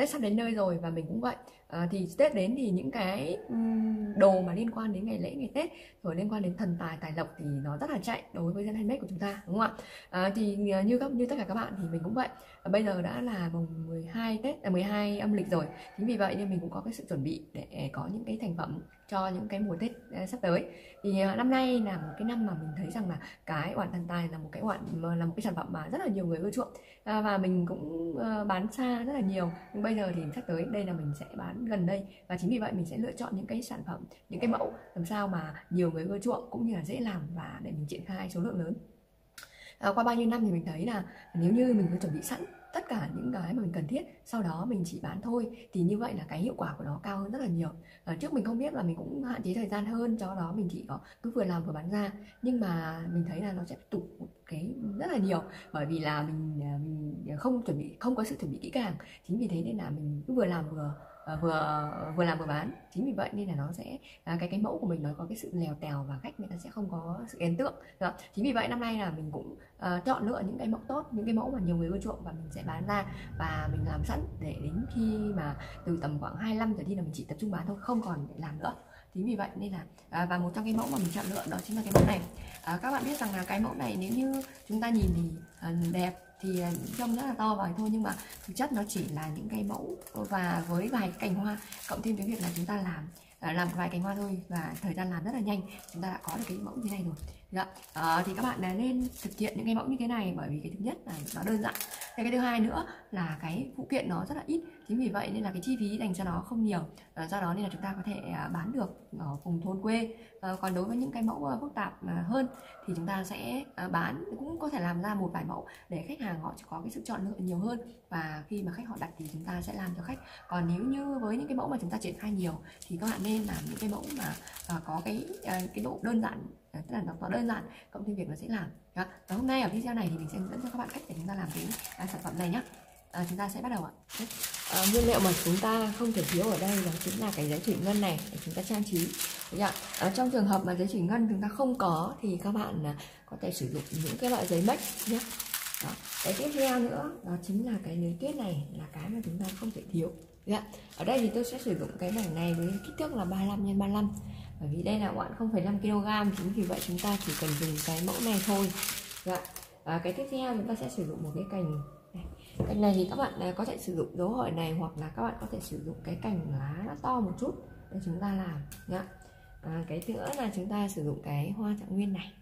Tết sắp đến nơi rồi và mình cũng vậy. Thì Tết đến thì những cái đồ mà liên quan đến ngày lễ, ngày Tết rồi liên quan đến thần tài, tài lộc thì nó rất là chạy đối với dân handmade của chúng ta, đúng không ạ? Thì như tất cả các bạn thì mình cũng vậy. Bây giờ đã là mùng 12 Tết, 12 âm lịch rồi. Chính vì vậy nên mình cũng có cái sự chuẩn bị để có những cái thành phẩm cho những cái mùa Tết sắp tới. Thì năm nay là một cái năm mà mình thấy rằng là cái oản thần tài là một cái sản phẩm mà rất là nhiều người ưa chuộng, và mình cũng bán xa rất là nhiều. Nhưng bây giờ thì sắp tới đây là mình sẽ bán gần đây, và chính vì vậy mình sẽ lựa chọn những cái sản phẩm, những cái mẫu làm sao mà nhiều người ưa chuộng cũng như là dễ làm và để mình triển khai số lượng lớn. Qua bao nhiêu năm thì mình thấy là nếu như mình có chuẩn bị sẵn tất cả những cái mà mình cần thiết, sau đó mình chỉ bán thôi, thì như vậy là cái hiệu quả của nó cao hơn rất là nhiều. Trước mình không biết là mình cũng hạn chế thời gian hơn, cho đó mình chỉ có cứ vừa làm vừa bán ra. Nhưng mà mình thấy là nó sẽ tụt một cái rất là nhiều, bởi vì là mình không có sự chuẩn bị kỹ càng. Chính vì thế nên là mình cứ vừa làm vừa làm vừa bán. Chính vì vậy nên là nó sẽ cái mẫu của mình nó có cái sự lèo tèo và khách người ta sẽ không có sự ấn tượng. Đó. Chính vì vậy năm nay là mình cũng chọn lựa những cái mẫu tốt, những cái mẫu mà nhiều người ưa chuộng và mình sẽ bán ra, và mình làm sẵn để đến khi mà từ tầm khoảng 25 giờ đi là mình chỉ tập trung bán thôi, không còn để làm nữa. Chính vì vậy nên là và một trong cái mẫu mà mình chọn lựa đó chính là cái mẫu này. Các bạn biết rằng là cái mẫu này nếu như chúng ta nhìn thì đẹp thì trông rất là to vời thôi, nhưng mà thực chất nó chỉ là những cái mẫu và với vài cành hoa, cộng thêm cái việc là chúng ta làm vài cành hoa thôi, và thời gian làm rất là nhanh chúng ta đã có được cái mẫu như thế này rồi. Thì các bạn nên thực hiện những cái mẫu như thế này, bởi vì cái thứ nhất là nó đơn giản, cái thứ hai nữa là cái phụ kiện nó rất là ít. Chính vì vậy nên là cái chi phí dành cho nó không nhiều, do đó nên là chúng ta có thể bán được ở vùng thôn quê. Còn đối với những cái mẫu phức tạp hơn thì chúng ta sẽ bán, cũng có thể làm ra một vài mẫu để khách hàng họ có cái sự chọn lựa nhiều hơn, và khi mà khách họ đặt thì chúng ta sẽ làm cho khách. Còn nếu như với những cái mẫu mà chúng ta triển khai nhiều thì các bạn nên làm những cái mẫu mà có cái độ đơn giản, tức là nó đơn giản cộng thêm việc nó sẽ làm. Và hôm nay ở video này thì mình sẽ hướng dẫn cho các bạn cách để chúng ta làm cái sản phẩm này nhé. Chúng ta sẽ bắt đầu ạ. Nguyên liệu mà chúng ta không thể thiếu ở đây đó chính là cái giấy thủy ngân này để chúng ta trang trí. Trong trường hợp mà giấy thủy ngân chúng ta không có thì các bạn có thể sử dụng những cái loại giấy mếch nhé. Cái tiếp theo nữa đó chính là cái lưới tuyết này, là cái mà chúng ta không thể thiếu. Ở đây thì tôi sẽ sử dụng cái mảnh này với kích thước là 35 x 35, bởi vì đây là oạn 0,5 kg, chính vì vậy chúng ta chỉ cần dùng cái mẫu này thôi. Cái tiếp theo chúng ta sẽ sử dụng một cái cành này. Cành này thì các bạn có thể sử dụng dấu hỏi này, hoặc là các bạn có thể sử dụng cái cành lá nó to một chút để chúng ta làm nhá. Cái nữa là chúng ta sử dụng cái hoa trạng nguyên này,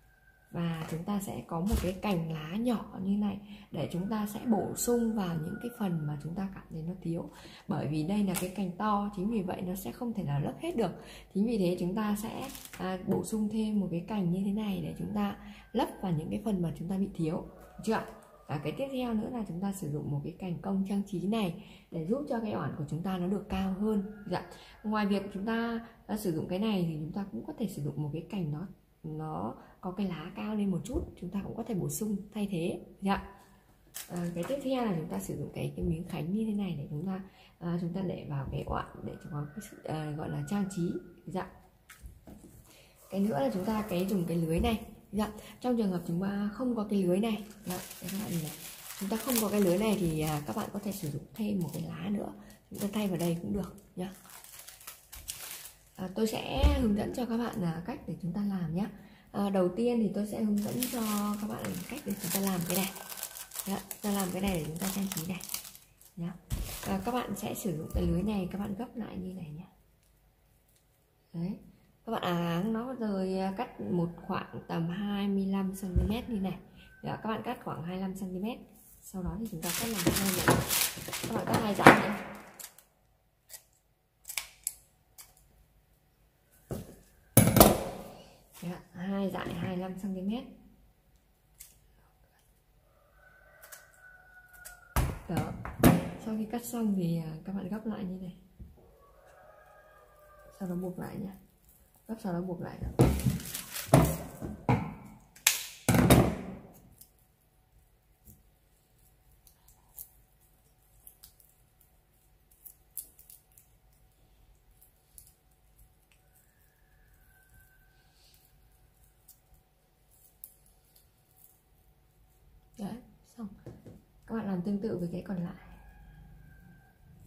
và chúng ta sẽ có một cái cành lá nhỏ như này để chúng ta sẽ bổ sung vào những cái phần mà chúng ta cảm thấy nó thiếu, bởi vì đây là cái cành to, chính vì vậy nó sẽ không thể nào lấp hết được. Chính vì thế chúng ta sẽ bổ sung thêm một cái cành như thế này để chúng ta lấp vào những cái phần mà chúng ta bị thiếu, được chưa? Cái tiếp theo nữa là chúng ta sử dụng một cái cành công trang trí này để giúp cho cái oản của chúng ta nó được cao hơn. Ngoài việc chúng ta sử dụng cái này thì chúng ta cũng có thể sử dụng một cái cành nó có cái lá cao lên một chút, chúng ta cũng có thể bổ sung thay thế. Cái tiếp theo là chúng ta sử dụng cái miếng khánh như thế này để chúng ta để vào cái oản để có cái sự gọi là trang trí. Cái nữa là chúng ta dùng cái lưới này. Trong trường hợp chúng ta không có cái lưới này, các bạn nhìn này, chúng ta không có cái lưới này thì các bạn có thể sử dụng thêm một cái lá nữa, chúng ta thay vào đây cũng được nhá. Tôi sẽ hướng dẫn cho các bạn cách để chúng ta làm nhé. Đầu tiên thì tôi sẽ hướng dẫn cho các bạn cách để chúng ta làm cái này. Ta làm cái này để chúng ta trang trí này nhá. Các bạn sẽ sử dụng cái lưới này, các bạn gấp lại như này nhé. Đấy, các bạn áng nó rồi cắt một khoảng tầm 25 cm như này. Các bạn cắt khoảng 25 cm, sau đó thì chúng ta cắt làm hai này. Các bạn cắt hai dải nhé. Hai dải 25 cm. Đó. Sau khi cắt xong thì các bạn gấp lại như này, sau đó buộc lại nhé. Gấp sau đó buộc lại. Đấy, xong. Các bạn làm tương tự với cái còn lại.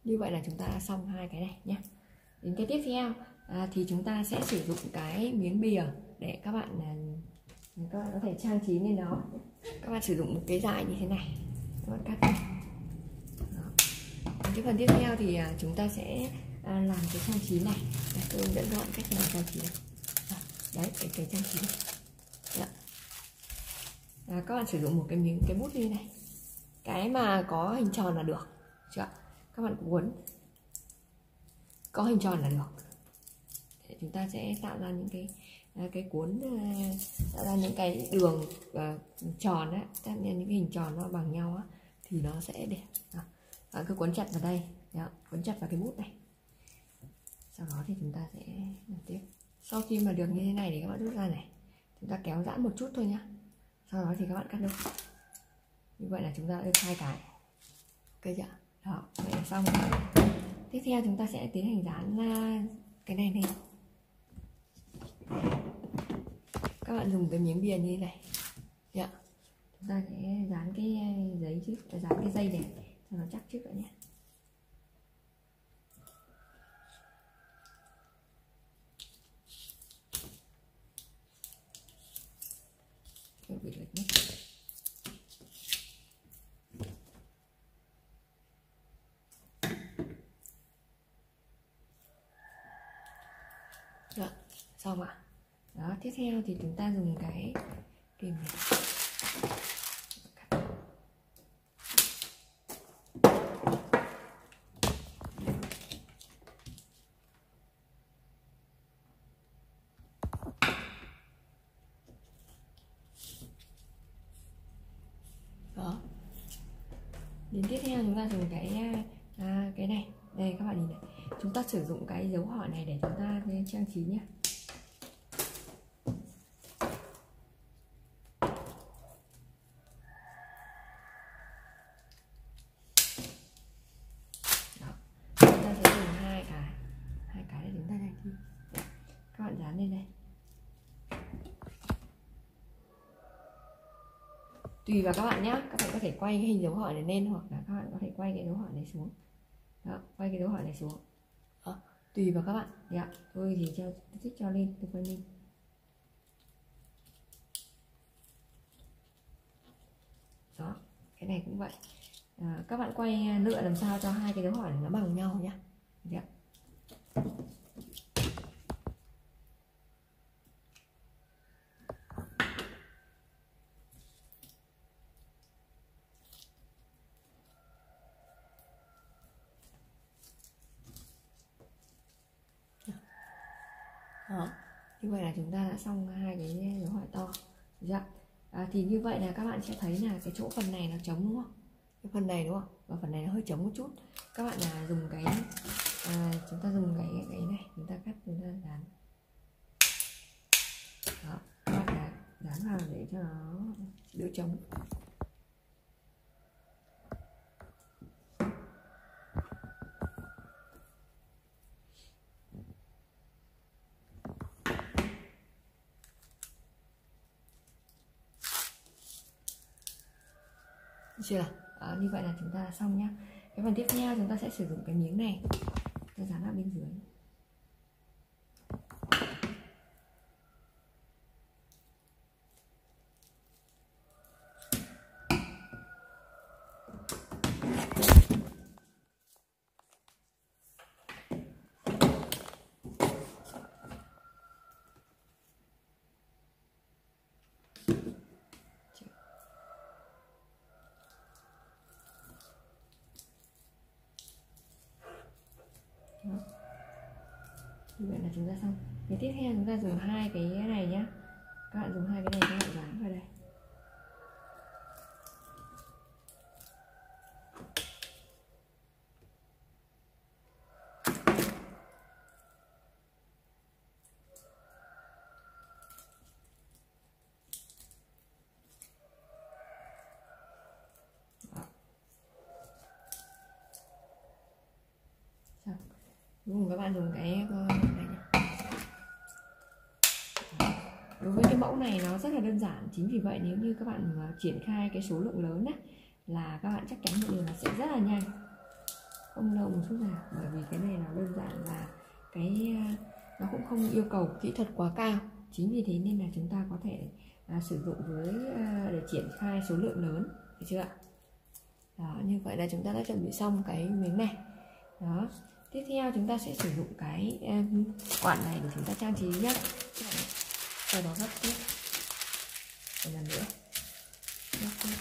Như vậy là chúng ta đã xong hai cái này nhé. Đến cái tiếp theo thì chúng ta sẽ sử dụng cái miếng bìa để các bạn có thể trang trí lên đó. Các bạn sử dụng một cái dải như thế này, các bạn cắt. Cái phần tiếp theo thì chúng ta sẽ làm cái trang trí này. Đây, tôi hướng dẫn các bạn cách làm trang trí này. Đấy, cái trang trí này. Các bạn sử dụng một cái bút như này, cái mà có hình tròn là được, chưa? Các bạn cuốn có hình tròn là được. Để chúng ta sẽ tạo ra những cái cuốn, tạo ra những cái đường tròn á, tạo ra những cái hình tròn nó bằng nhau á, thì nó sẽ đẹp. Cứ cuốn chặt vào đây, cuốn chặt vào cái bút này. Sau đó thì chúng ta sẽ làm tiếp. Sau khi mà được như thế này thì các bạn rút ra này, chúng ta kéo giãn một chút thôi nhá. Sau đó thì các bạn cắt đôi. Như vậy là chúng ta đã được hai cái. Ok chưa? Đó, vậy là xong. Tiếp theo chúng ta sẽ tiến hành dán cái này lên. Các bạn dùng cái miếng bìa như thế này. Chúng ta sẽ dán cái giấy trước, dán cái dây này cho nó chắc trước đã nhé. Bị lệch mất. Được, xong ạ. Đó, tiếp theo thì chúng ta dùng cái kìm này. Đó. Đến tiếp theo chúng ta dùng cái này. Đây các bạn nhìn này. Chúng ta sử dụng cái dấu hỏi này để chúng ta trang trí nhé. Chúng ta sẽ dùng hai cái để chúng ta trang trí. Các bạn dán lên đây. Tùy vào các bạn nhé, các bạn có thể quay cái hình dấu hỏi này lên, hoặc là các bạn có thể quay cái dấu hỏi này xuống. Đó, quay cái dấu hỏi này xuống. Đó, tùy vào các bạn. Tôi thì tôi thích cho lên, tôi quay lên. Đó, cái này cũng vậy. Các bạn quay lựa làm sao cho hai cái dấu hỏi này nó bằng nhau nhé. Đó, như vậy là chúng ta đã xong hai cái dấu hỏi to. Thì như vậy là các bạn sẽ thấy là cái chỗ phần này nó trống đúng không? Cái phần này đúng không? Và phần này nó hơi trống một chút. Các bạn là dùng cái chúng ta dùng cái này, chúng ta cắt, chúng ta dán. Đó, các bạn là dán vào để cho nó đỡ trống. Chưa? Như vậy là chúng ta đã xong nhá. Cái phần tiếp theo chúng ta sẽ sử dụng cái miếng này, ta dán vào bên dưới. Đó. Như vậy là chúng ta xong. Cái tiếp theo chúng ta dùng hai cái này nhá. Các bạn dùng hai cái này, các bạn dán vào đây. Đúng, các bạn dùng cái này nhé. Đối với cái mẫu này nó rất là đơn giản, chính vì vậy nếu như các bạn triển khai cái số lượng lớn ấy, là các bạn chắc chắn một điều là sẽ rất là nhanh. không lâu một chút nào, bởi vì cái này nó đơn giản là cái nó cũng không yêu cầu kỹ thuật quá cao. Chính vì thế nên là chúng ta có thể sử dụng với để triển khai số lượng lớn, được chưa ạ? Đó, như vậy là chúng ta đã chuẩn bị xong cái miếng này. Đó, tiếp theo chúng ta sẽ sử dụng cái quản này để chúng ta trang trí nhé. Sau đó gấp tiếp một lần nữa, gấp tiếp.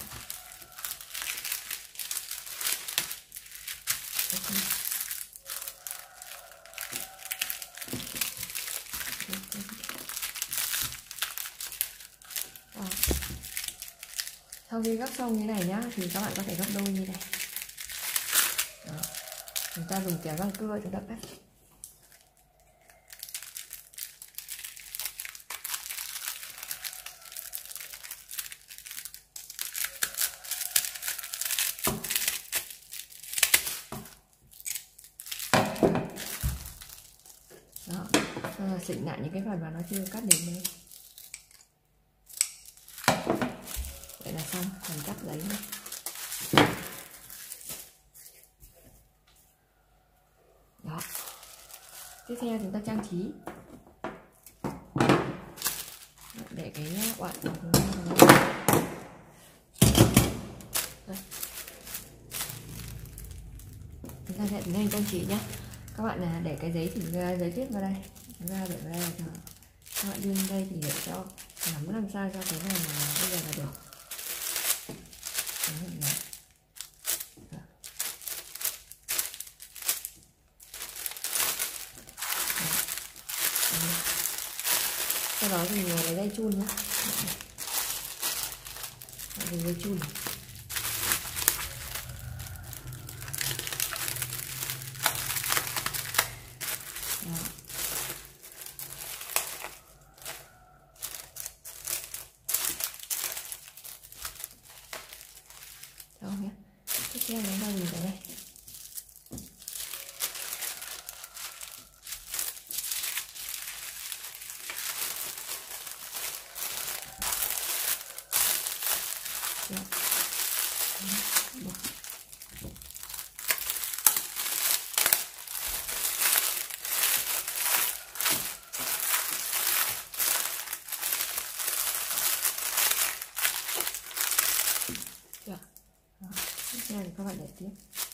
Sau khi gấp xong như này nhá, thì các bạn có thể gấp đôi như này. Đó. Chúng ta dùng kéo răng cưa chúng ta cắt. Đó, xịn lại những cái phần mà nó chưa cắt đến đây. Vậy là xong phần cắt giấy này. Đó, tiếp theo chúng ta trang trí. Để cái quạt của chúng ta chúng ta sẽ tiến hành trang trí nhé. Các bạn là để cái giấy thì giấy viết vào đây, chúng ta để vào đây cho các bạn đưa lên đây thì để cho làm sao cho cái này là bây giờ là được. Sau đó thì lấy dây chun nhé, dùng dây chun này. Đó nhé. Tiếp theo chúng ta dùng cái này. Tiếp theo thì các bạn để tiếp.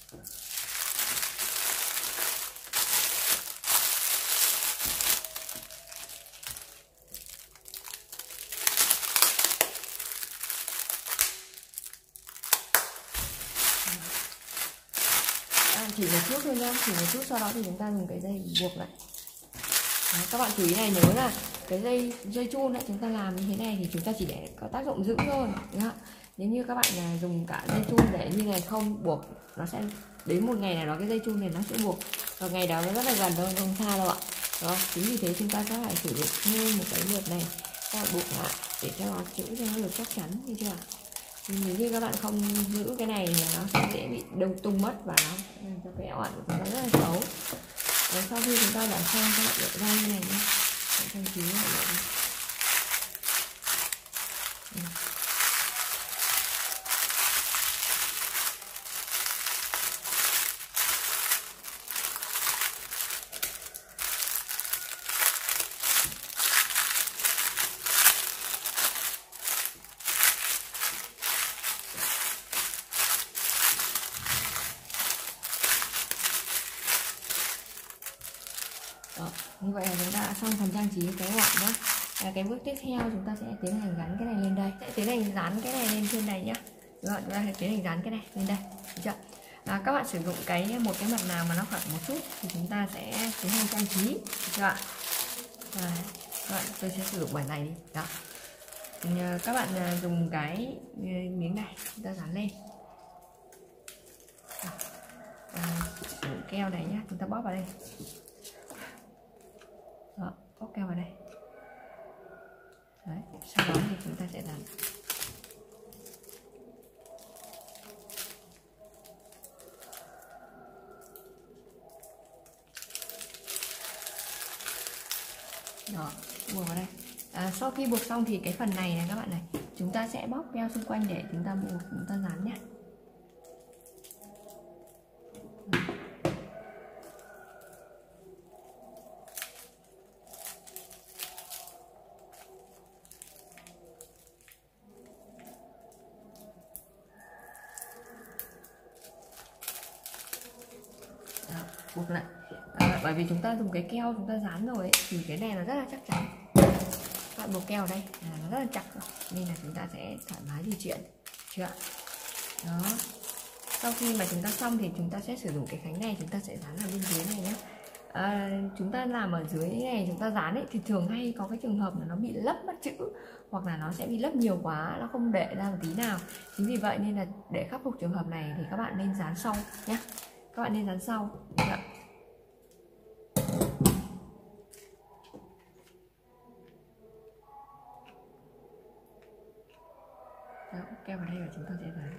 Chỉ một chút thôi nhá, chỉ một chút, sau đó thì chúng ta dùng cái dây buộc lại. Đó, các bạn chú ý này, nhớ là cái dây chun ấy, chúng ta làm như thế này thì chúng ta chỉ để có tác dụng giữ thôi, đúng không? Nếu như các bạn dùng cả dây chun để như này không buộc, nó sẽ đến một ngày nào đó cái dây chun này nó sẽ buộc, và ngày đó nó rất là gần thôi, không xa đâu ạ. Đó, chính vì thế chúng ta sẽ phải sử dụng thêm một cái lượt này, các bạn buộc lại để cho nó giữ cho nó được chắc chắn, như chưa? Nếu như các bạn không giữ cái này thì nó sẽ dễ bị đông tung mất và nó cho cái ảo ảnh của chúng ta rất là xấu. Đấy, sau khi chúng ta đã xong các bạn đợi ra như này nhé, trang trí lại đợi. Đó, như vậy là chúng ta đã xong phần trang trí cái quạt nhé. Cái bước tiếp theo chúng ta sẽ tiến hành gắn cái này lên đây, sẽ tiến hành dán cái này lên trên này nhé. Đúng rồi, chúng ta sẽ tiến hành dán cái này lên đây, được chưa? Các bạn sử dụng một cái mặt nào mà nó khoảng một chút thì chúng ta sẽ tiến hành trang trí, được chưa ạ? Các bạn, tôi sẽ sử dụng bản này đi. Đó, các bạn dùng cái miếng này chúng ta dán lên. Sử dụng keo này nhé, chúng ta bóp vào đây. Đó, bóp keo vào đây. Đấy, sau đó thì chúng ta sẽ dán. Đó, buộc vào đây. Sau khi buộc xong thì cái phần này các bạn này, chúng ta sẽ bóp keo xung quanh để chúng ta buộc, chúng ta dán nhé. Đó, buộc lại. Bởi vì chúng ta dùng cái keo chúng ta dán rồi ấy, thì cái này nó rất là chắc chắn. Các bạn buộc keo ở đây nó rất là chặt rồi, nên là chúng ta sẽ thoải mái di chuyển, chưa? Đó. Sau khi mà chúng ta xong thì chúng ta sẽ sử dụng cái khánh này, chúng ta sẽ dán vào bên dưới này nhé. Chúng ta làm ở dưới này chúng ta dán ấy thì thường hay có cái trường hợp là nó bị lấp mất chữ, hoặc là nó sẽ bị lấp nhiều quá, nó không để ra một tí nào. Chính vì vậy nên là để khắc phục trường hợp này thì các bạn nên dán sau nhé. Các bạn nên dán sau. Dạ. Đó, keo vào đây và chúng ta sẽ dán.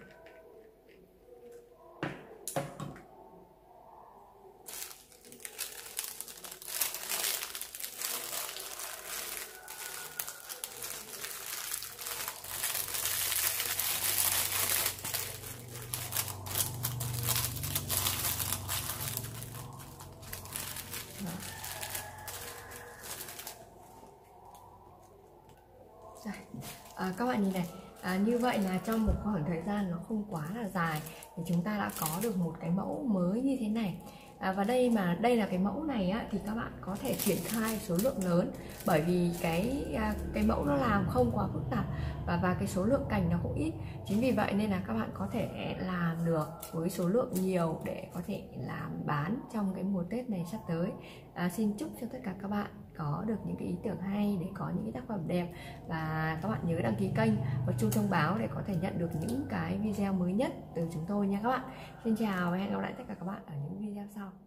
Các bạn nhìn này, như vậy là trong một khoảng thời gian nó không quá là dài thì chúng ta đã có được một cái mẫu mới như thế này. Và đây là cái mẫu này á, thì các bạn có thể triển khai số lượng lớn, bởi vì cái mẫu nó làm không quá phức tạp và cái số lượng cành nó cũng ít. Chính vì vậy nên là các bạn có thể làm được với số lượng nhiều để có thể làm bán trong cái mùa Tết này sắp tới. Xin chúc cho tất cả các bạn có được những cái ý tưởng hay để có những cái tác phẩm đẹp, và các bạn nhớ đăng ký kênh và chuông thông báo để có thể nhận được những cái video mới nhất từ chúng tôi nha các bạn. Xin chào và hẹn gặp lại tất cả các bạn ở những video sau.